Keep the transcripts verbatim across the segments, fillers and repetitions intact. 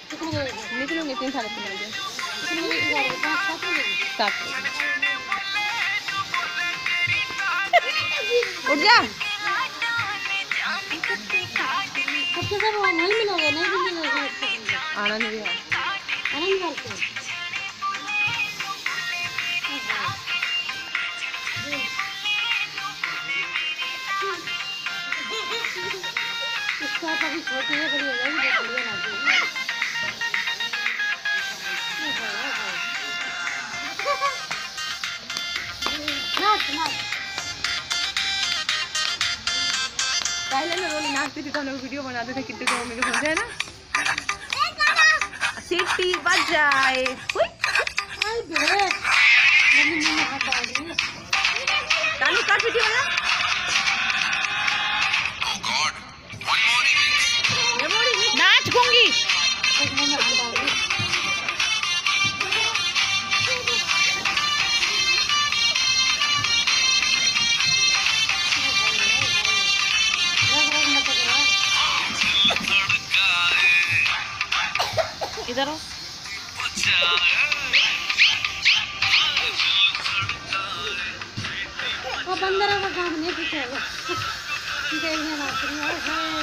निकलूंगी तीन साढ़े तीन बजे। सात उठ जा। नहीं मिलोगे, नहीं मिलोगे। आनंद विहार आनंद विहार से इसका कभी छोटी है, बड़ी हो जाएगी, बढ़िया ना पहले मैं रोली नाचती थी तो हम लोग वीडियो बनाते थे किट्टू को मम्मी को समझे ना। सीटी बज जाए तालू कर वीडियो बना। नाच गूंगी इधर हो। वो बंदर का काम नहीं पूछेगा। देखने नाच रही है।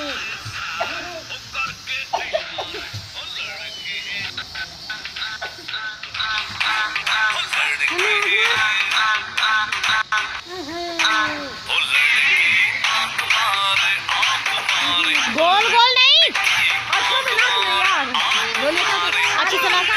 गोल गोल नहीं, अच्छा से नाच ले यार, बोले तो अच्छी तरह से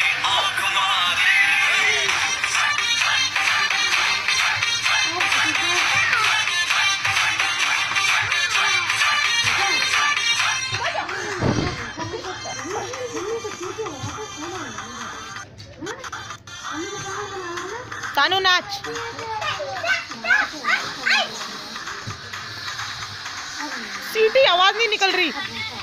तानू नाच। सीटी आवाज नहीं निकल रही।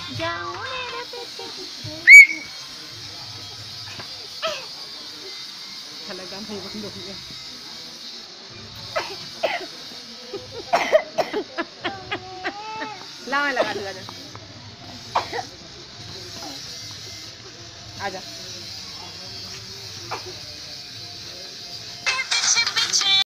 लगा नहीं बंद हो गया। ला मैं लगा दूंगा। आजा।